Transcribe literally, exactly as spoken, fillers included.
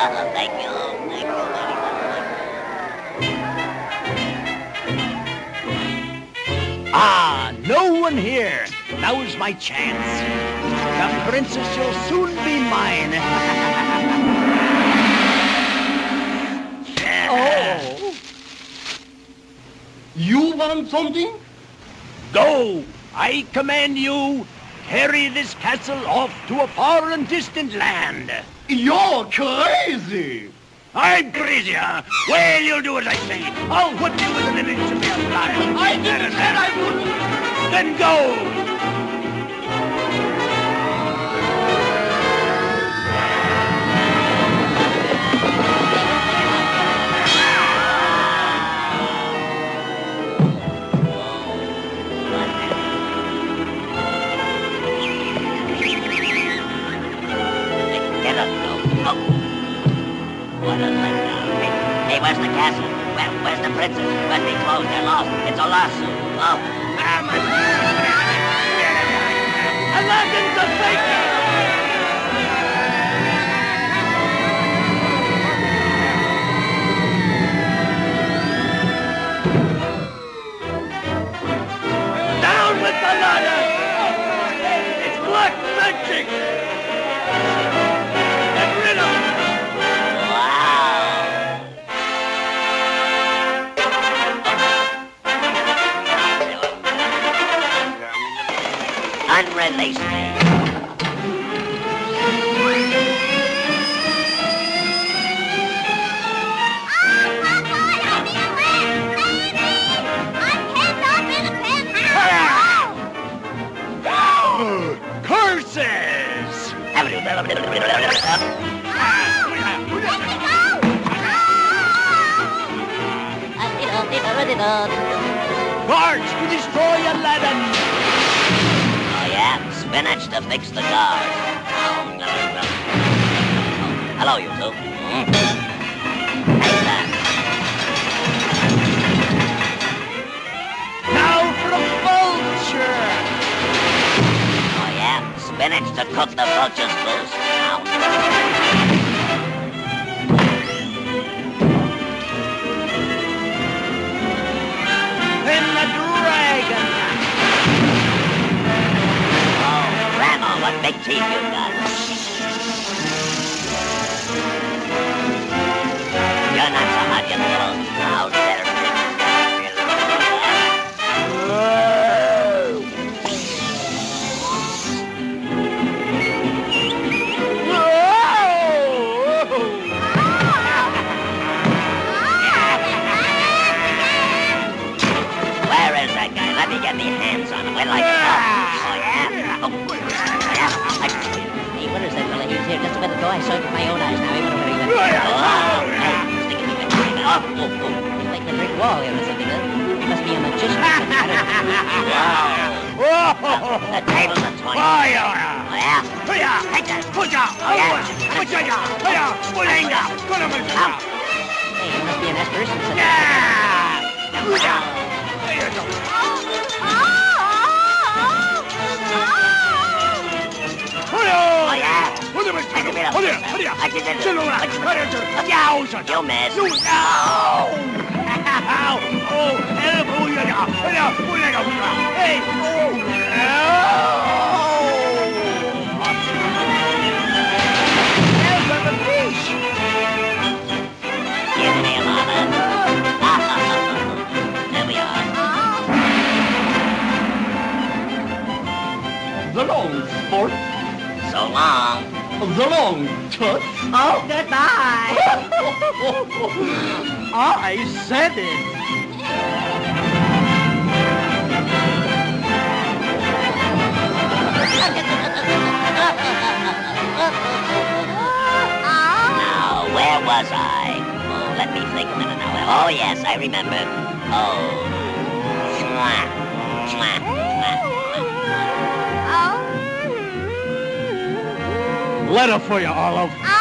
Thank you. Thank you very much. Ah, no one here. Now's my chance. The princess shall soon be mine. Oh. You want something? Go! I command you, carry this castle off to a far and distant land. You're crazy. I'm crazy, huh? Well, you'll do as I say. I'll whip you with an image of your life. I didn't say I wouldn't. Then go! What a letdown. Hey, hey, where's the castle? Where, where's the princess? Where's they closed? They're lost. It's a lawsuit. Oh. Aladdin's a faker! Down with the ladder! It's black magic! Get rid of it! Unrelease me. Curses! Guards to destroy Aladdin! Spinach to fix the guards. Hello, you two. Hmm? Hey, there. Now for a vulture! Oh, yeah? Spinach to cook the vulture's goose. Now. Then the dragon! What big teeth you got. You're not so hot, you little out there. Where is that guy? Let me get me hands on him. Wait till I get up. Oh, yeah? Oh. Hey, what is that fella? He's here just a minute ago. I saw him with my own eyes. Now, he went over here. Oh, hey, stick it to me. Oh, oh, oh. He's like the brick wall here or something, huh? He must be a magician or something. I don't know. Wow. The table's a toy. Oh, yeah. Oh, yeah? Take that. Push out. Oh, yeah. Push out. Oh, yeah. Pull out. Out. Hey, he must be an aspiration. Yeah. Push out. There you go. Oh, yeah. I can beat up. I can get it. You missed. You no! Oh, elbow you now. Hey, oh, no! There's the fish. Give me a moment. There we are. The long sport. So long. The long touch. Oh, goodbye. I said it. Now, where was I? Oh, let me think a minute now. Oh, yes, I remember. Oh. Mwah. Mwah. Mwah. Letter for you, Olive.